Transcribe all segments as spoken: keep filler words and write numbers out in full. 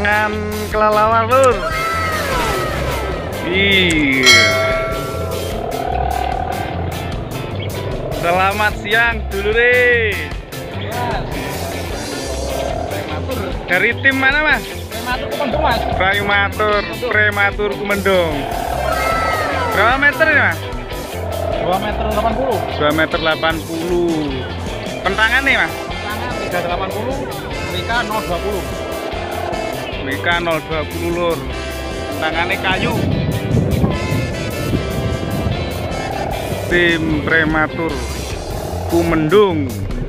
layangan kelelawar lur. Iya. Selamat siang dulure. Dari tim mana mas? Prematur Kumendung mas. Prematur, Prematur Kumendung. Berapa meter ini mas? dua meter delapan puluh. dua meter delapan puluh. Pentangan nih mas? Tangan tiga delapan puluh, W K nol dua puluh. W K nol dua puluh lur. Pentangannya kayu. Tim Prematur Kumendung.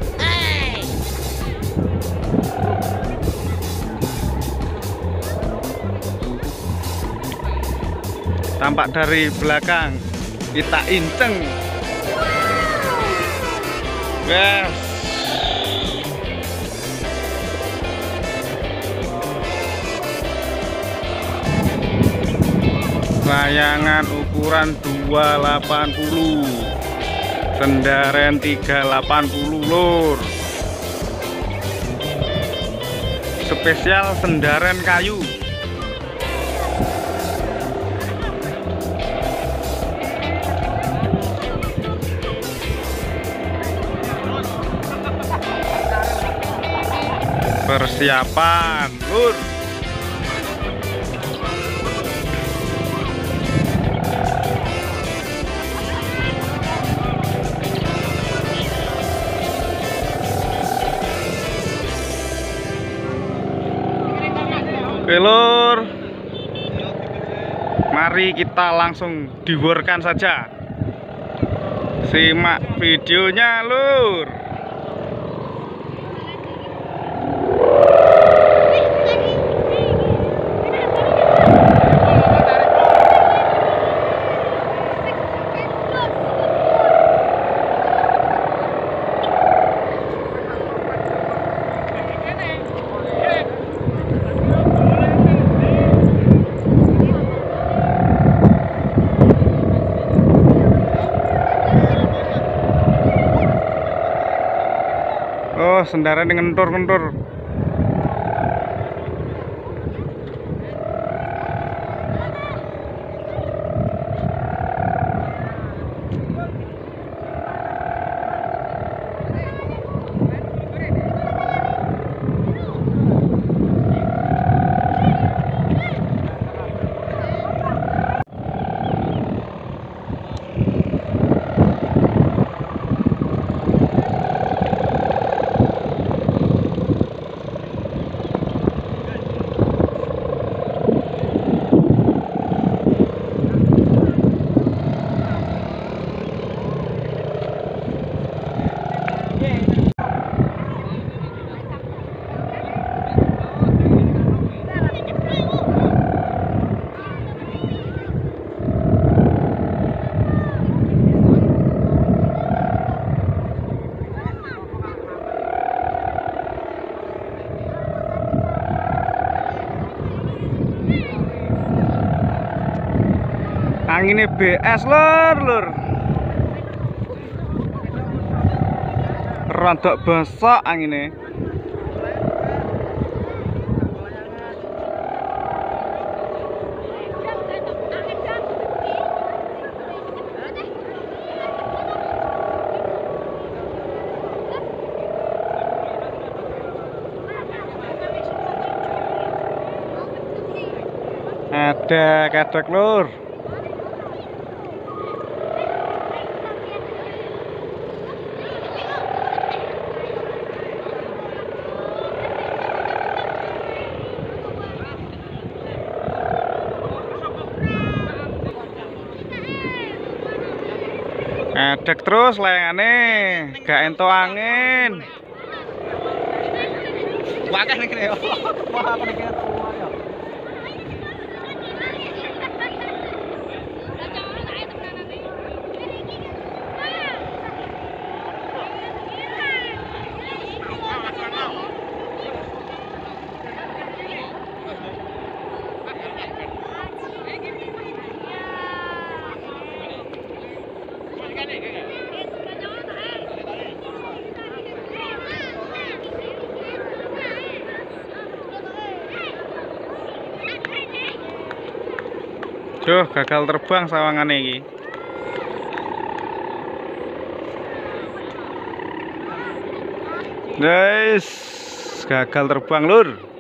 Tampak dari belakang kita inceng. Guys. Layangan ukuran dua delapan puluh. Sendaren tiga delapan puluh lur. Spesial sendaren kayu. Persiapan lur. Oke lur, mari kita langsung diworkan saja. Simak videonya lur. Oh, sendaren dengan kentur-kentur. Anginnya B S lur lur. Rontok besok anginnya. Ada kadek lur. Ngedek terus layangannya, gak ento angin. Wakah nih kene. Wah, aku nih kene tua ya. Duh, gagal terbang sawangane iki. Guys, gagal terbang lur.